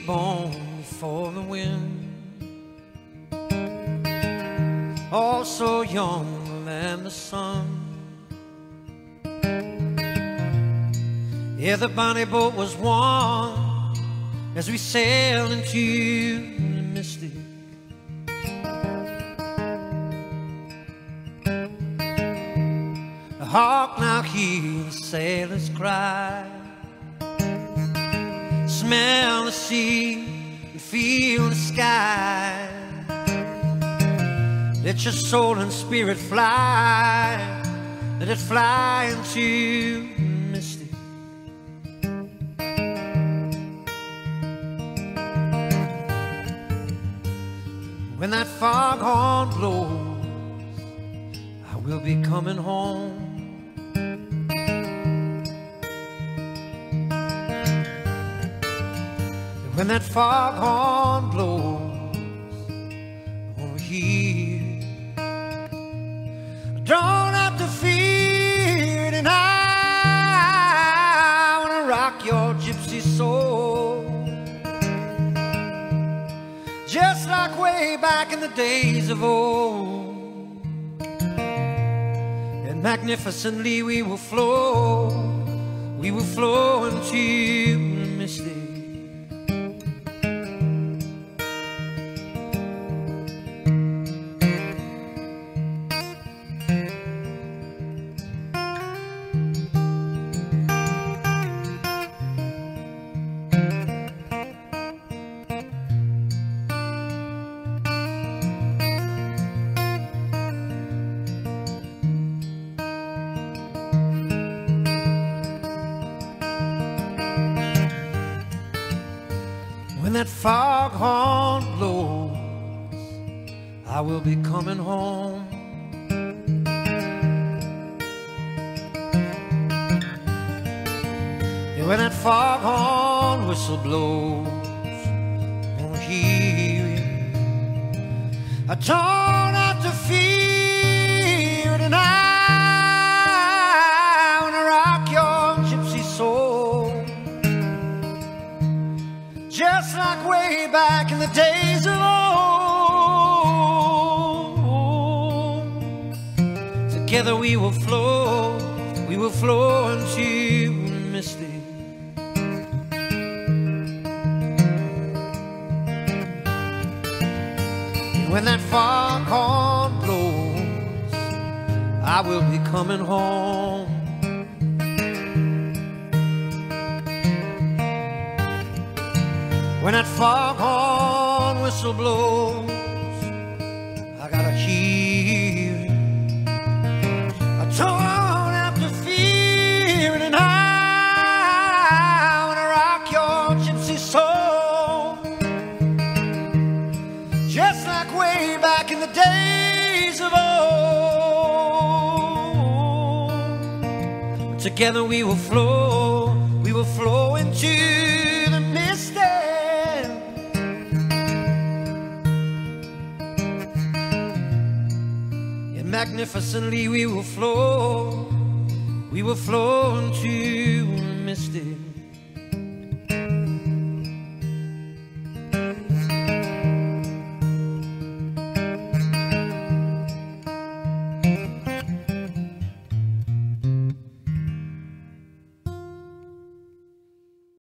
born before the wind, also younger than the sun. Yeah, the bonnie boat was one as we sailed into the mystic. Hark now, hear the sailors cry, smell the sea and feel the sky. Let your soul and spirit fly, let it fly into the mystic. When that foghorn blows, I will be coming home. When that foghorn blows, I wanna hear it. I don't have to fear it, and I wanna rock your gypsy soul, just like way back in the days of old. And magnificently we will flow into the mystic. When that foghorn blows, I will be coming home. And when that foghorn whistle blows, I wanna hear it. I don't have to fear it, and I wanna rock your gypsy soul, just like way back in the days of old. Together we will flow into the mystic. And when that foghorn blows, I will be coming home. When that foghorn whistle blows, I gotta hear it. I don't have to fear it, and I wanna rock your gypsy soul, just like way back in the days of old. Together we will flow into the mystic. Magnificently we will flow into the mystic.